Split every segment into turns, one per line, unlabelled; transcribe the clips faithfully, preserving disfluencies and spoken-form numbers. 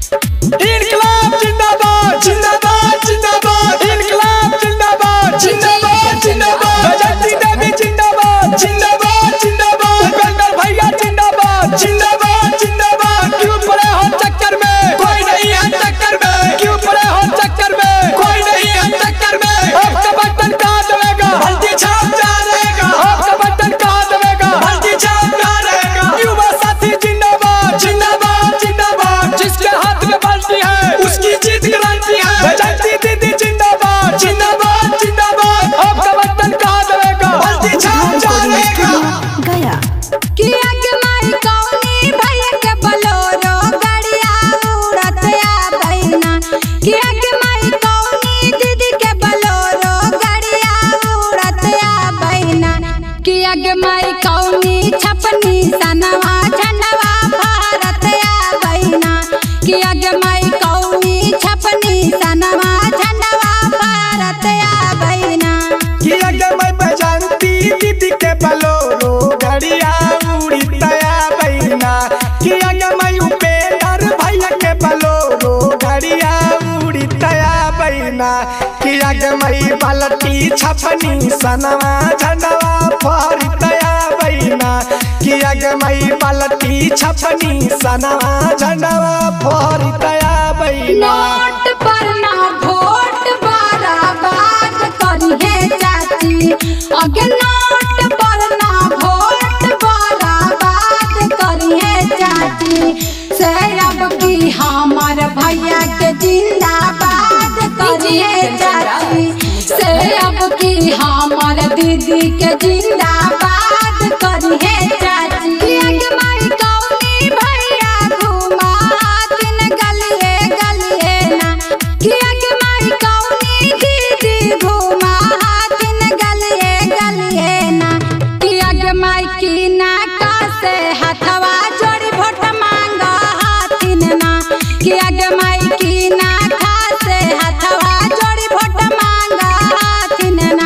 इनकलाब जिंदाबाद जिंदाबाद जिंदाबाद इनकलाब जिंदाबाद जिंदाबाद जिंदाबाद बजरंगी देवी जिंदाबाद जिंदाबाद जिंदाबाद बेंदर भैया जिंदाबाद जिंदाबाद जिंदाबाद क्यों पड़े हो चक्कर में कोई नहीं है टक्कर में क्यों पड़े हो चक्कर में कोई नहीं है टक्कर में आपका बटन कहां दबेगा हल्दी छाप जा रहेगा आपका बटन कहां दबेगा हल्दी छाप जा रहेगा युवा साथी जिंदाबाद जिंदाबाद जिंदाबाद जिसके हाथ में बाल्टी है उसकी जीत गारंटी है बजरंगी दीदी जिंदाबाद जिंदाबाद जिंदाबाद आपका बटन कहां दबेगा हल्दी छाप जा रहेगा
गया किया के माई कौनी भैया के बोलोरो गाड़िया उड़त आ बहिना किया के माई कौनी दीदी के बोलोरो गाड़िया उड़त आ बहिना किया के माई कौनी छपनी सनवा झंडवा भारत आ बहिना किया के माई कौनी छपनी सनवा झंडवा भारत आ बहिना
किया के मैं बजरंगी दीदी के बोलोरो गाड़िया उड़ितया बहिना किया के मैं उपेंद्र भैया के बोलोरो गाड़िया उड़ितया बहिना किया के मैं बाल्टी छपनी सनवा झंडवा फहरितया बहिना किया के मैं बाल्टी छपनी सनवा झंडवा फहरितया बहिना
नोट पर ना वोट बराबर करिए चाची अगे नोट पर ना वोट बराबर करिए चाची से अब की हमार भैया के जिंदाबाद करिए चाची से अब की हमार दीदी के जिंदाबाद करिए चाची अगे माई कौनी भैया घुमा दिन गलिए गलिए ना किया के माई कौनी दीदी घुमा दिन गलिए गलिए ना किया के माई की ना का से हथवा जोड़ी वोट मांगा हाथिन ना किया के माई की ना का से हथवा जोड़ी वोट मांगा हाथिन ना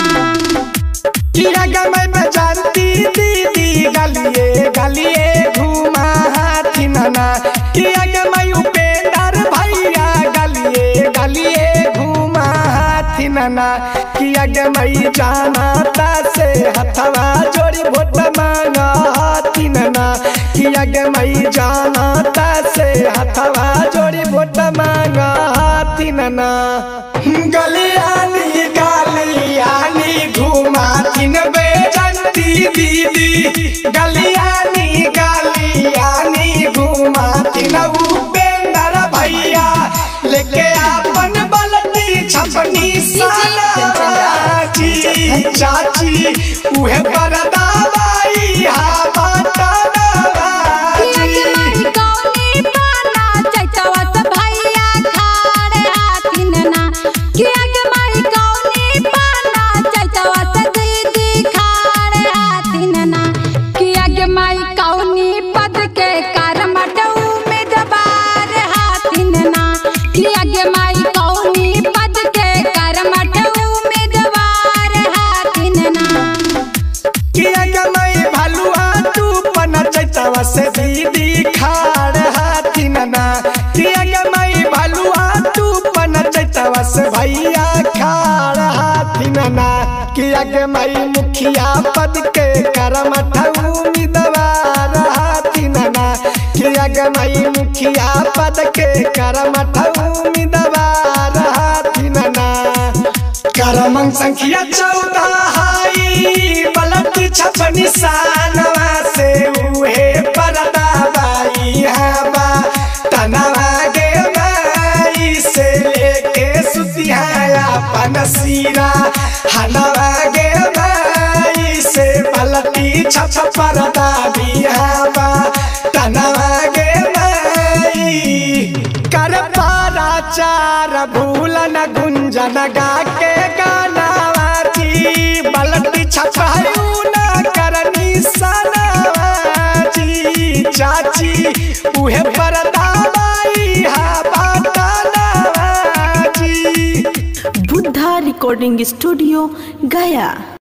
किया के मैं बजरंगी दीदी गलिए गलिए घुमा हाथिन ना किया के मैं उपेंद्र भैया गलिए गलिए घुमा हाथिन ना किया के मैं जानता से हथवा जोड़ी वोट मांगा हाथिन ना किया के मैं जानता से हथवा जोड़ी वोट मांगा हाथिन ना गलियानी गलियानी घुमा तीन बजरंगी दीदी गलियानी गलियानी घुमा तीन उपेंद्र भैया लेके अपन बाल्टी छपनी साची चाची उहे परदा बाई हा से दीदी खाड़ हाथिन ना किया के मैं भलुआ तू पन चैतवा से भैया खाड़ हाथिन ना किया के मैं मुखिया पद के करम उम्मीदवार हाथिन ना किया के मैं मुखिया पद के करम उम्मीदवार हाथिन ना करम संख्या चौदह हाई बाल्टी छपनी सनवा से उहे परदा बाई हवा तनवा गे बाई से लेके सुतिया अपन सीरा हनवा गे बाई से बाल्टी छप परदा भी हवा तनवा गे बाई कर पारा चार भूल न गुंजन गा के गाना वाची बाल्टी छपायू न करनी सनवाची चाची उहे परदा बाई हा बाटनवाची।
बुद्धा रिकॉर्डिंग स्टूडियो गया।